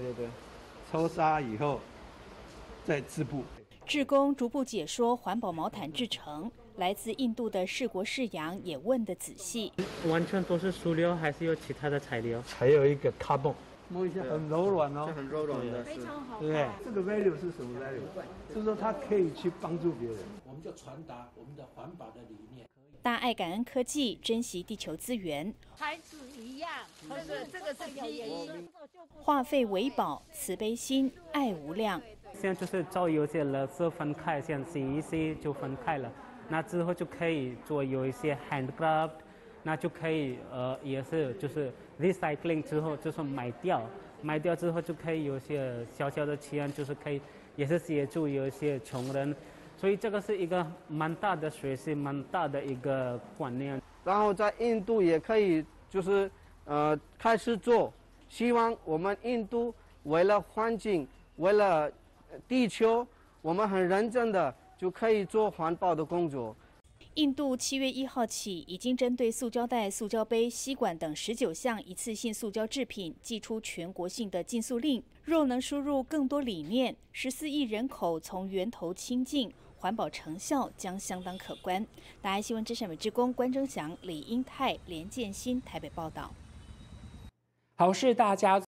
对，抽沙以后再织布。 志工逐步解说环保毛毯制成，来自印度的士国士羊也问得仔细。 完全都是塑料，还是有其他的材料？ 还有一个 carbon， 摸一下很柔软哦， 很柔软的， 非常好看。 对不对？这个 value 是什么 value？ 就是说它可以去帮助别人。 我们就传达我们的环保的理念。 大爱感恩科技，珍惜地球资源。 孩子一样，这个是第一。 化废为宝，慈悲心，爱无量。 现在就是找有些垃圾分开，像洗一洗就分开了，那之后就可以做有一些 handcraft， 那就可以也是就是 recycling 之后就是卖掉之后就可以有些小小的钱，就是可以也是协助有一些穷人，所以这个是一个蛮大的学习，蛮大的一个观念。 然后在印度也可以就是开始做，希望我们印度为了环境，为了地球，我们很认真的就可以做环保的工作。 印度7月1号起，已经针对塑胶袋、塑胶杯、吸管等19项一次性塑胶制品，祭出全国性的禁塑令。若能输入更多理念，14亿人口从源头清净，环保成效将相当可观。大爱新闻之陕北志工关征祥、李英泰、连建新台北报道。 好，是大家